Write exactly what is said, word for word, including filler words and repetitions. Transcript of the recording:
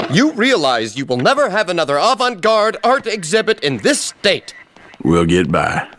You realize you will never have another avant-garde art exhibit in this state. We'll get by.